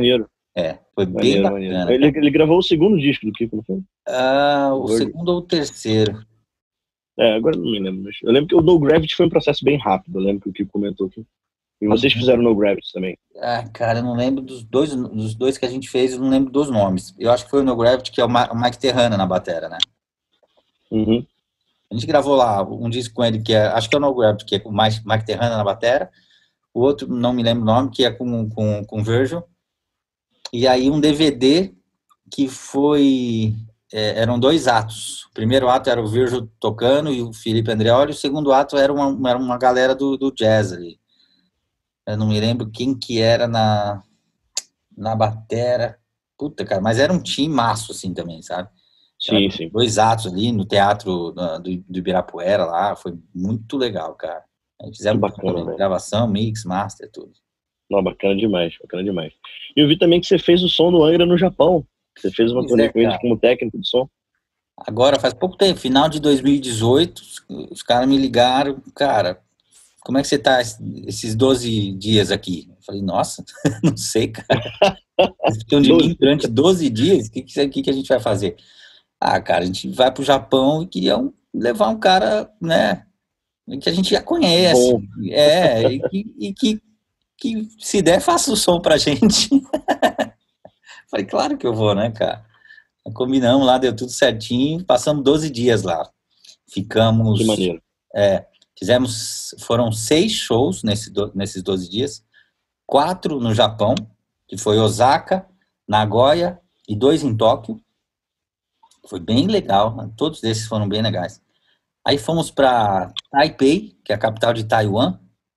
Foi bem Maneiro. bacana. Ele gravou o segundo disco do Kiko, não foi? O segundo ou o terceiro? Agora não me lembro. Mas eu lembro que o No Gravity foi um processo bem rápido. Eu lembro que o Kiko comentou aqui. E vocês fizeram No Gravity também. Cara, eu não lembro dos dois que a gente fez, eu não lembro dos nomes. Eu acho que foi o No Gravity, que é o Mike Terrana na batera, né? Uhum. A gente gravou lá um disco com ele, que acho que é o No Gravity, que é com o Mike Terrana na batera. O outro, não me lembro o nome, que é com Virgil. E aí um DVD que foi... eram 2 atos. O primeiro ato era o Virgil tocando e o Felipe Andreoli. O segundo ato era uma galera do jazz ali. Eu não me lembro quem que era na batera. Puta, cara, mas era um timaço, assim, também, sabe? Sim. 2 atos ali no teatro do Ibirapuera lá. Foi muito legal, cara. A gente fizemos bacana, gravação, mix, master, tudo. Não, bacana demais. E eu vi também que você fez o som do Angra no Japão. Você fez uma turnê com eles como técnico de som. Agora, faz pouco tempo, final de 2018, os caras me ligaram, cara, como é que você tá esses 12 dias aqui? Eu falei, nossa, não sei, cara. Vocês ficam de mim durante 12 dias? O que a gente vai fazer? Cara, a gente vai pro Japão e queriam levar um cara, né, que a gente já conhece. Bom. E que se der, faça o som pra gente. Falei, claro que eu vou, né, cara? Combinamos lá, deu tudo certinho, passamos 12 dias lá. Ficamos... Que maneiro. Foram 6 shows nesses 12 dias, 4 no Japão, que foi Osaka, Nagoya e 2 em Tóquio. Foi bem legal, todos esses foram bem legais. Aí fomos para Taipei, que é a capital de Taiwan,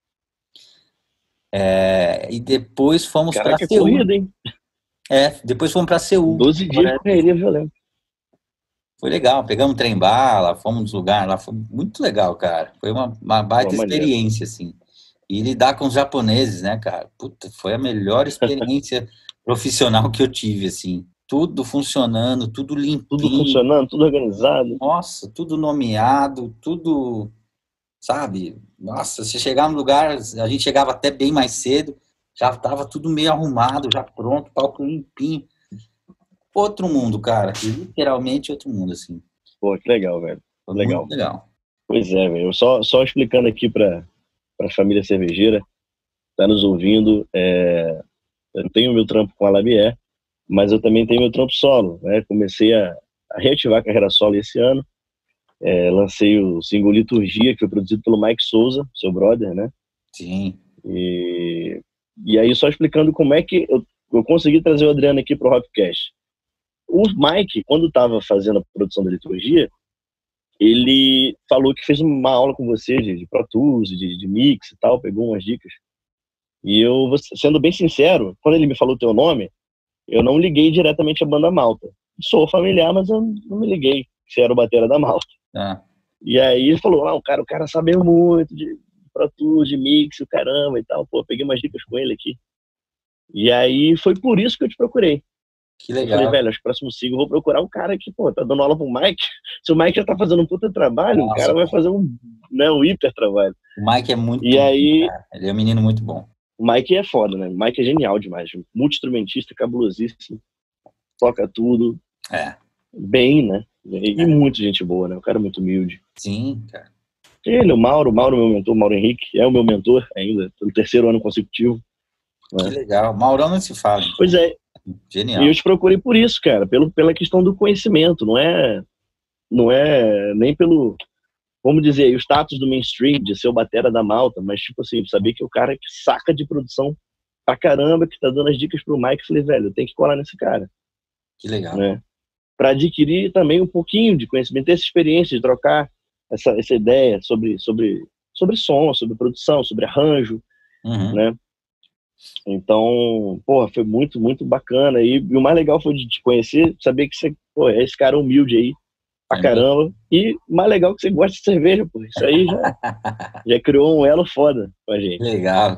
e depois fomos para Seul. Corrida, hein? Depois fomos para Seul. 12 dias de correria violenta. Foi legal, pegamos trem-bala, fomos nos lugares lá, foi muito legal, cara. Foi uma baita experiência, assim. E lidar com os japoneses, né, cara? Puta, foi a melhor experiência profissional que eu tive, assim. Tudo funcionando, tudo limpinho. Tudo funcionando, tudo organizado. Nossa, tudo nomeado, tudo, sabe? Nossa, se chegar no lugar, a gente chegava até bem mais cedo, já estava tudo meio arrumado, já pronto, palco limpinho. Outro mundo, cara, literalmente outro mundo, assim. Pô, que legal, velho. Legal. Muito legal. Pois é, velho. Só explicando aqui para a família cervejeira, tá nos ouvindo, eu tenho meu trampo com a Labier, mas eu também tenho meu trampo solo, né? Comecei a reativar a carreira solo esse ano, lancei o single Liturgia, que foi produzido pelo Mike Souza, seu brother, né? Sim. E aí, só explicando como é que eu consegui trazer o Adriano aqui pro Hopcast. O Mike, quando estava fazendo a produção da Liturgia, ele falou que fez uma aula com você de Pro Tools, de mix e tal, pegou umas dicas. E eu, sendo bem sincero, quando ele me falou o teu nome, eu não liguei diretamente à banda Malta. Sou familiar, mas eu não me liguei se era o batera da Malta. E aí ele falou, o cara sabe muito de Pro Tools, de mix, o caramba e tal. Pô, peguei umas dicas com ele aqui. E aí foi por isso que eu te procurei. Que legal. Eu falei, velho, acho que o próximo single eu vou procurar um cara que, pô, tá dando aula pro Mike. Se o Mike já tá fazendo um puta trabalho, nossa, o cara vai fazer um hiper trabalho. O Mike é muito bom, aí, cara. Ele é um menino muito bom. O Mike é foda, né? O Mike é genial demais. Multi-instrumentista, cabulosíssimo. Toca tudo. Bem, né? E muito gente boa, né? O cara é muito humilde. Sim, cara. Ele, o Mauro, meu mentor, Mauro Henrique, é o meu mentor ainda, pelo 3º ano consecutivo. Que legal. Maurão não se fala. Pois é. Genial. E eu te procurei por isso, cara, pela questão do conhecimento, não é nem pelo, vamos dizer aí, o status do mainstream, de ser o batera da Malta, mas tipo assim, saber que o cara que saca de produção pra caramba, que tá dando as dicas pro Mike, eu falei, velho, tem que colar nesse cara. Que legal. Né? Pra adquirir também um pouquinho de conhecimento, ter essa experiência de trocar essa ideia sobre som, sobre produção, sobre arranjo, né? Então, porra, foi muito, muito bacana. E o mais legal foi de te conhecer, saber que você, pô, é esse cara humilde aí, pra caramba. E o mais legal que você gosta de cerveja, pô. Isso aí já criou um elo foda com a gente. Legal.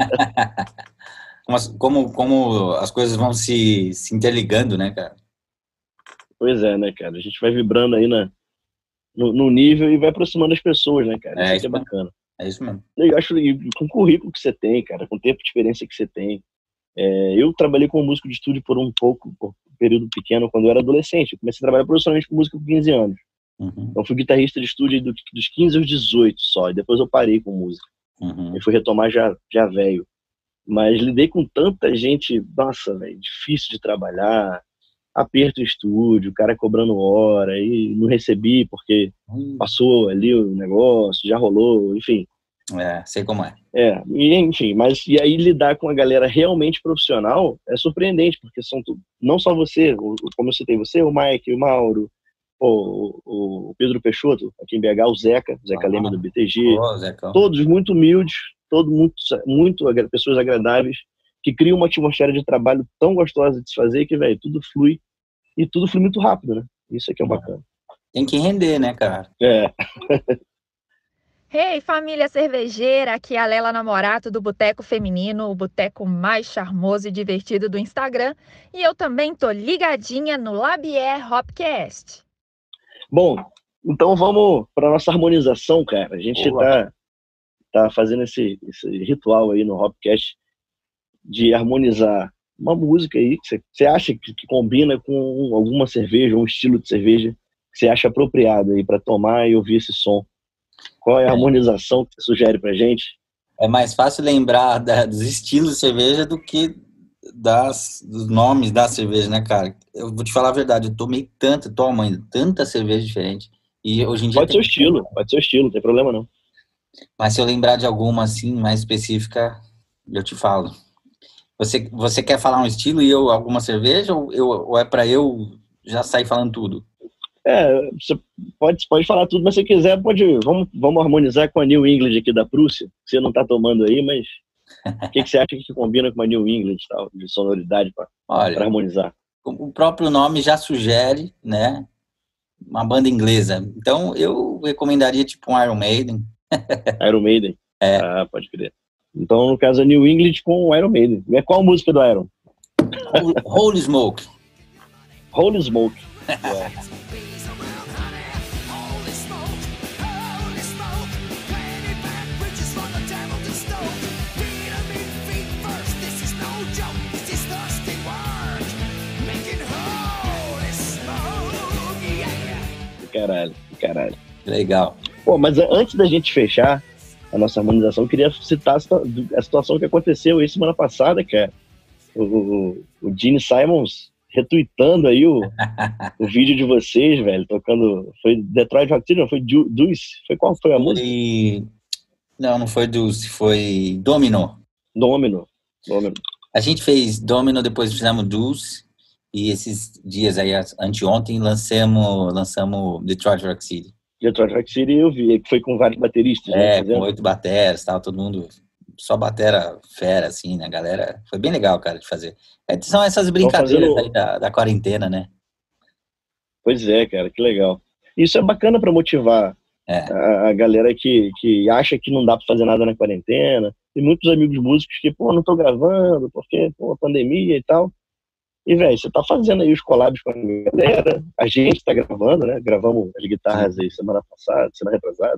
Mas como as coisas vão se interligando, né, cara? Pois é, né, cara? A gente vai vibrando aí no nível e vai aproximando as pessoas, né, cara? Isso é bacana. É isso mesmo. Eu acho, com o currículo que você tem, cara, com o tempo de experiência que você tem, Eu trabalhei como músico de estúdio por um período pequeno, quando eu era adolescente. Eu comecei a trabalhar profissionalmente com música com 15 anos. Então fui guitarrista de estúdio dos 15 aos 18 só, e depois eu parei com música. E fui retomar já velho. Mas lidei com tanta gente, nossa, velho, difícil de trabalhar, aperto em estúdio, o cara cobrando hora, e não recebi porque passou ali o negócio, já rolou, enfim. Sei como é. Enfim, e aí lidar com a galera realmente profissional é surpreendente, porque são não só você, como eu citei você, o Mike, o Mauro, o Pedro Peixoto, aqui em BH, o Zeca Leme do BTG, todos muito humildes, todos muito pessoas agradáveis, que criam uma atmosfera de trabalho tão gostosa de se fazer que, velho, tudo flui, e tudo flui muito rápido, né? Isso aqui é bacana. Tem que render, né, cara? Hey, família cervejeira, aqui é a Lela Namorato do Boteco Feminino, o boteco mais charmoso e divertido do Instagram, e eu também tô ligadinha no Labier Hopcast. Bom, então vamos para nossa harmonização, cara. A gente tá fazendo esse ritual aí no Hopcast de harmonizar uma música aí que você acha que combina com alguma cerveja, um estilo de cerveja que você acha apropriado aí para tomar e ouvir esse som. Qual é a harmonização que você sugere pra gente? É mais fácil lembrar dos estilos de cerveja do que dos nomes da cerveja, né, cara? Eu vou te falar a verdade, eu tomei tomo ainda tanta cerveja diferente. E hoje em dia pode ser o estilo, não tem problema não. Mas se eu lembrar de alguma assim, mais específica, eu te falo. Você quer falar um estilo e eu alguma cerveja? Ou é pra eu já sair falando tudo? Você pode falar tudo, mas se quiser, vamos harmonizar com a New England aqui da Prússia, que você não tá tomando aí, mas o que você acha que combina com a New England e tal, de sonoridade para harmonizar? O próprio nome já sugere, né, uma banda inglesa. Então, eu recomendaria tipo um Iron Maiden. Iron Maiden? Pode crer. Então, no caso, a New England com o Iron Maiden. Qual a música do Iron? Holy Smoke. Holy Smoke. Caralho. Legal. Pô, mas antes da gente fechar a nossa harmonização, eu queria citar a situação que aconteceu aí semana passada, cara. O Gene Simons retweetando aí o vídeo de vocês, velho, tocando... Foi Detroit Rock City, não? Foi Deuce? Qual foi a música? Não foi Deuce, foi Domino. A gente fez Domino, depois fizemos Deuce. E esses dias aí, anteontem, lançamos Detroit Rock City. Detroit Rock City eu vi, que foi com vários bateristas. Com 8 bateras, tal, todo mundo, só batera fera, assim, né, galera? Foi bem legal, cara, de fazer. São essas brincadeiras aí da quarentena, né? Pois é, cara, que legal. Isso é bacana para motivar a galera que acha que não dá para fazer nada na quarentena. Tem muitos amigos músicos que, não tô gravando, porque, pandemia e tal. E, velho, você tá fazendo aí os collabs com a galera, a gente tá gravando, né? Gravamos as guitarras aí semana retrasada.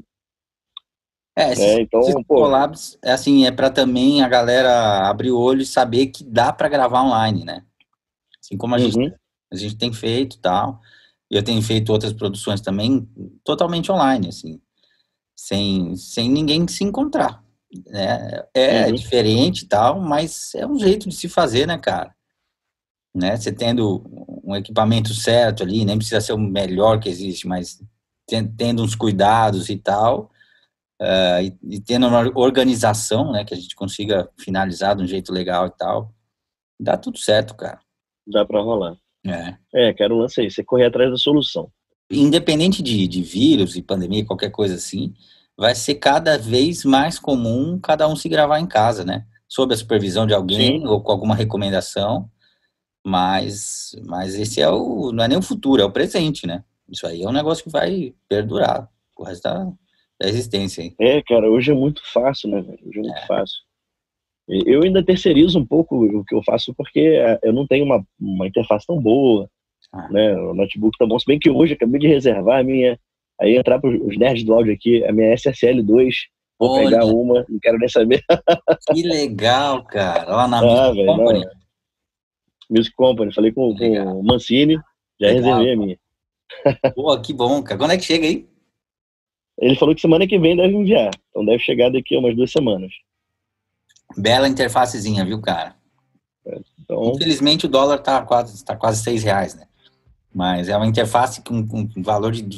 Esses collabs, é pra também a galera abrir o olho e saber que dá pra gravar online, né? Assim como a gente tem feito e tal. E eu tenho feito outras produções também totalmente online, assim, sem ninguém se encontrar, né? Diferente e tal, mas é um jeito de se fazer, né, cara? Né? Você tendo um equipamento certo ali, nem precisa ser o melhor que existe, mas tendo uns cuidados e tal, e tendo uma organização, né, que a gente consiga finalizar de um jeito legal e tal, dá tudo certo, cara. Dá pra rolar. Quero o lance aí, você correr atrás da solução. Independente de vírus e pandemia, qualquer coisa assim, vai ser cada vez mais comum cada um se gravar em casa, né? Sob a supervisão de alguém ou com alguma recomendação. Mas esse não é nem o futuro, é o presente, né? Isso aí é um negócio que vai perdurar o resto da existência. Hein? Cara, hoje é muito fácil, né, velho? Hoje é muito fácil. Eu ainda terceirizo um pouco o que eu faço porque eu não tenho uma interface tão boa, né? O notebook tá bom, se bem que hoje eu acabei de reservar a minha, aí entrar para os nerds do áudio aqui, a minha SSL2 Vou pegar uma, não quero nem saber. Que legal, cara. Lá na Music Company. Music Company, falei com o Mancini, já reservei a minha. Pô, que bom, cara. Quando é que chega aí? Ele falou que semana que vem deve enviar, então deve chegar daqui a umas 2 semanas. Bela interfacezinha, viu, cara? Então... Infelizmente o dólar tá quase R$6, né? Mas é uma interface com valor de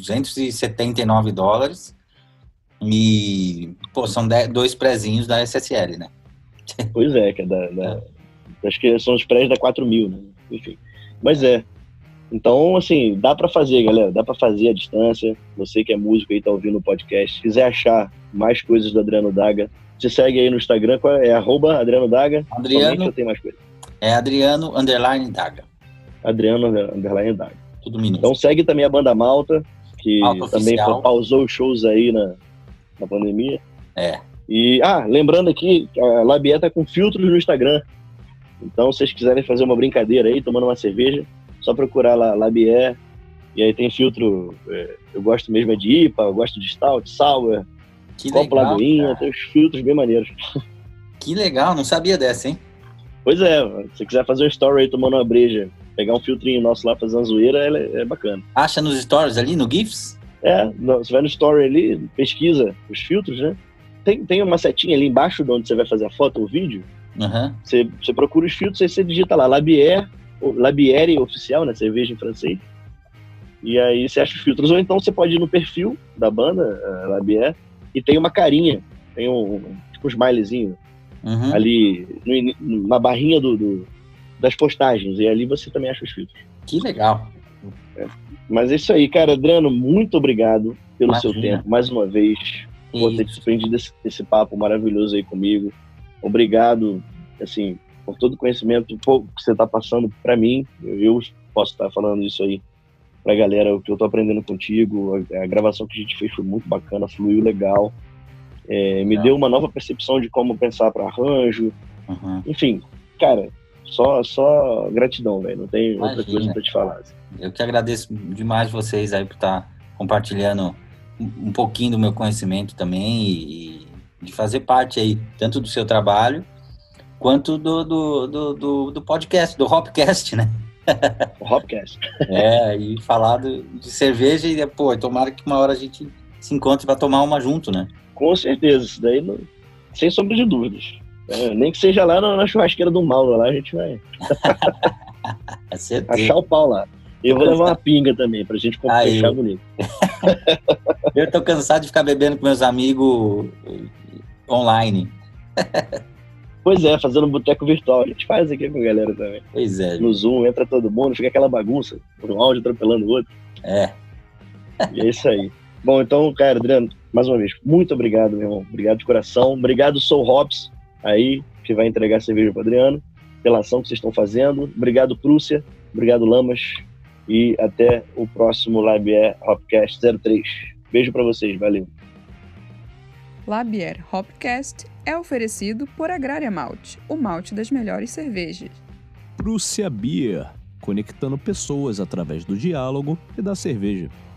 $279 e, pô, são 2 prezinhos da SSL, né? Pois é, que acho que são os prés da 4.000, né? Enfim, mas então, assim, dá pra fazer, galera, dá pra fazer à distância. Você que é músico aí, tá ouvindo o podcast, se quiser achar mais coisas do Adriano Daga, se segue aí no Instagram, é @AdrianoDaga. Adriano, eu tenho mais coisa. É Adriano_Daga. Adriano_Daga. Tudo minúsculo. Então segue também a Banda Malta, que também pausou os shows aí na pandemia. E, lembrando aqui, a Labier tá com filtros no Instagram. Então, se vocês quiserem fazer uma brincadeira aí, tomando uma cerveja, só procurar lá, Labier. E aí tem filtro, eu gosto mesmo de IPA, eu gosto de Stout, Sour, Copo Lagoinha, tem os filtros bem maneiros. Que legal, não sabia dessa, hein? Pois é, se você quiser fazer um story aí tomando uma breja, pegar um filtrinho nosso lá, fazer uma zoeira, é bacana. Acha nos stories ali, no GIFs? Você vai no story ali, pesquisa os filtros, né? Tem uma setinha ali embaixo de onde você vai fazer a foto ou o vídeo. Uhum. Você procura os filtros, aí você digita lá, Labière oficial, né? Cerveja em francês. E aí você acha os filtros. Ou então você pode ir no perfil da banda, Labière, e tem uma carinha, tem um smilezinho ali na barrinha das postagens. E ali você também acha os filtros. Que legal. Mas é isso aí, cara. Adriano, muito obrigado pelo seu tempo, mais uma vez, por ter desprendido esse papo maravilhoso aí comigo. Obrigado, assim, por todo o conhecimento que você está passando para mim. Eu posso estar falando isso aí pra galera, o que eu tô aprendendo contigo. A gravação que a gente fez foi muito bacana, fluiu legal. Me deu uma nova percepção de como pensar para arranjo. Enfim, cara, só gratidão, velho. Não tem outra coisa pra te falar. Assim. Eu que agradeço demais vocês aí por estar compartilhando um pouquinho do meu conhecimento também e de fazer parte aí, tanto do seu trabalho, quanto do podcast, do Hopcast, né? O Hopcast. E falar de cerveja e, tomara que uma hora a gente se encontre para tomar uma junto, né? Com certeza, isso daí sem sombra de dúvidas. Nem que seja lá na churrasqueira do Mauro, lá a gente vai achar o pau lá. Eu vou levar uma pinga também, pra gente fechar bonito. Eu tô cansado de ficar bebendo com meus amigos online. Pois é, fazendo um boteco virtual. A gente faz aqui com a galera também. Pois é. No Zoom, entra todo mundo, fica aquela bagunça, um áudio atropelando o outro. E é isso aí. Bom, então, cara, Adriano, mais uma vez, muito obrigado, meu irmão. Obrigado de coração. Obrigado, Soul Hops, aí, que vai entregar a cerveja pro Adriano, pela ação que vocês estão fazendo. Obrigado, Prússia. Obrigado, Lamas. E até o próximo Labière Hopcast 03. Beijo pra vocês, valeu. Labière Hopcast é oferecido por Agrária Malte, o malte das melhores cervejas. Prússia Beer, conectando pessoas através do diálogo e da cerveja.